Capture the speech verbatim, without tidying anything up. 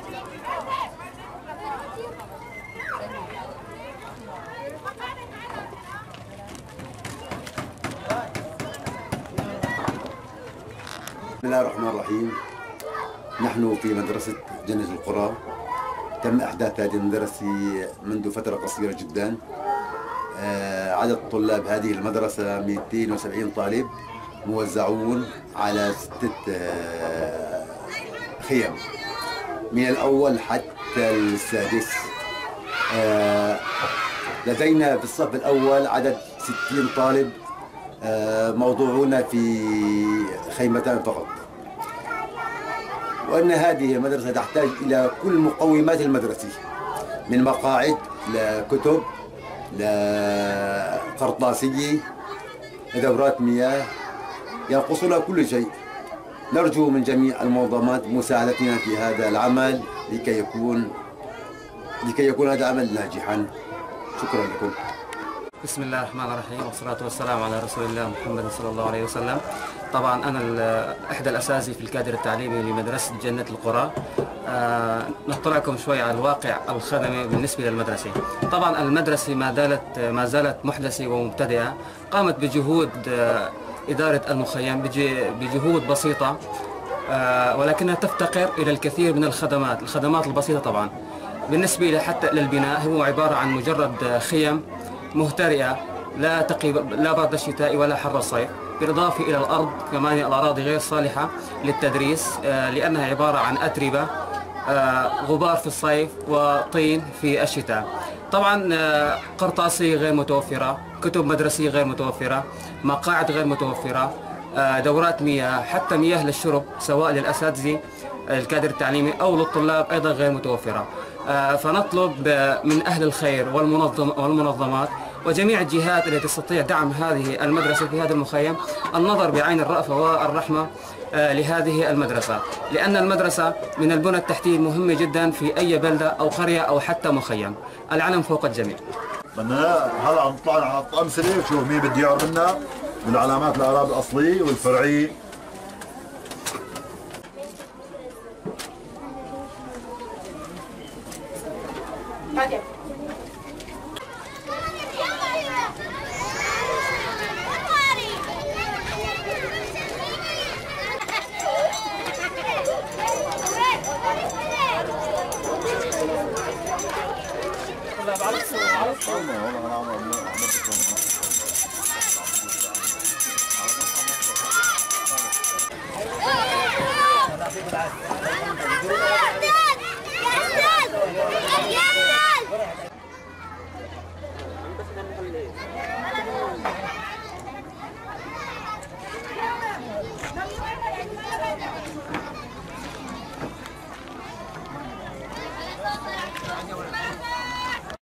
بسم الله الرحمن الرحيم. نحن في مدرسة جنة القرى. تم إحداث هذه المدرسة منذ فترة قصيرة جدا. عدد طلاب هذه المدرسة مئتين وسبعين طالب موزعون على ستة خيم من الأول حتى السادس. لدينا في الصف الأول عدد ستين طالب موضوعون في خيمتان فقط، وأن هذه المدرسة تحتاج إلى كل مقومات المدرسة، من مقاعد لكتب لقرطاسية لدورات مياه، ينقصنا كل شيء. نرجو من جميع المنظمات مساعدتنا في هذا العمل لكي يكون لكي يكون هذا العمل ناجحا. شكرا لكم. بسم الله الرحمن الرحيم، والصلاة والسلام على رسول الله محمد صلى الله عليه وسلم. طبعا أنا إحدى الأساتذة في الكادر التعليمي لمدرسة جنة القرى. أه نطلعكم شوي على الواقع الخدمي بالنسبة للمدرسة. طبعا المدرسة ما زالت ما زالت محدثة ومبتدئة، قامت بجهود إدارة المخيم بجهود بسيطة، أه ولكنها تفتقر إلى الكثير من الخدمات، الخدمات البسيطة. طبعا بالنسبة حتى للبناء هو عبارة عن مجرد خيم مهترئة، لا تقي لا برد الشتاء ولا حر الصيف، بالإضافة إلى الأرض كمان الأراضي غير صالحة للتدريس لأنها عبارة عن أتربة، غبار في الصيف وطين في الشتاء. طبعا قرطاسية غير متوفرة، كتب مدرسية غير متوفرة، مقاعد غير متوفرة، دورات مياه، حتى مياه للشرب سواء للأساتذة الكادر التعليمي أو للطلاب أيضا غير متوفرة. فنطلب من أهل الخير والمنظم والمنظمات وجميع الجهات التي تستطيع دعم هذه المدرسة في هذا المخيم النظر بعين الرأفة والرحمة لهذه المدرسة، لأن المدرسة من البنى التحتية مهمة جدا في أي بلدة أو قرية أو حتى مخيم. العلم فوق الجميع. بدنا هلا عم نطلع على أمثلة نشوف مين بده يعرف منا من علامات الأعراب الأصلية والفرعية. Gracias.